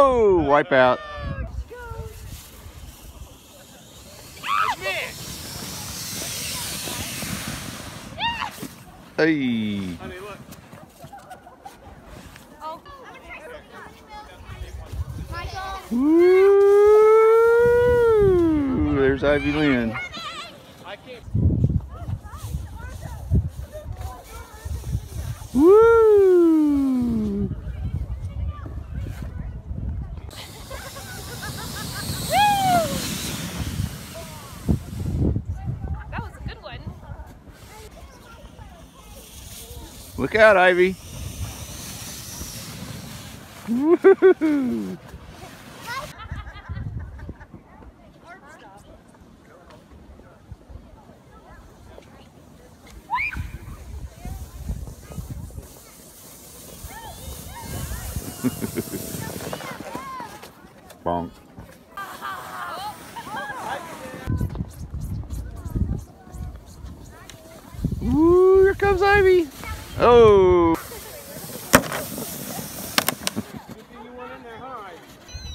Oh, wipe out. Hey. Honey, look. Oh. Michael. Woo! There's Ivy Lynn. I can't. Woo! That was a good one. Look out, Ivy. Woo! Bonk. Ooh, here comes Ivy. Oh. You went in there, huh, Ivy?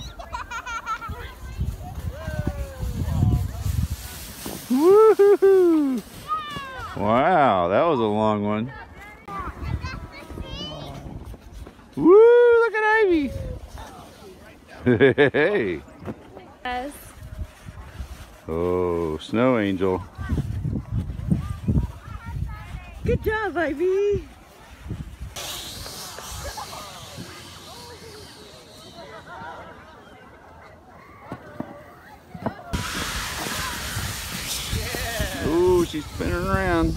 Woo-hoo-hoo. Wow, that was a long one. Woo, look at Ivy. Hey. Yes. Oh, snow angel. Good job, Ivy. Ooh, she's spinning around.